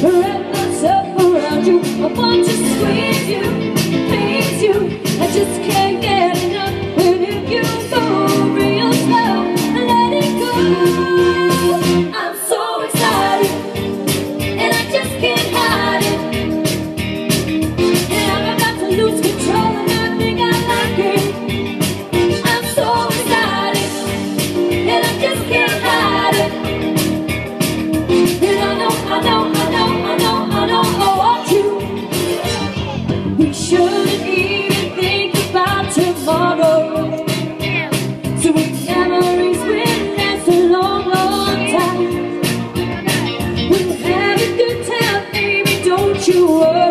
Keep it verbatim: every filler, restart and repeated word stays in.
wrap myself around you. I want to squeeze you, please you. I just can't get enough. When if you go real slow, let it go. I'm so excited, and I just can't hide it. And I'm about to lose control, and I think I like it. I'm so excited, and I just can't hide it. And I know, I know, I know, I know, I know I want you. We shouldn't even think about tomorrow, so we memories will last a long, long time. We'll have a good time, baby, don't you worry.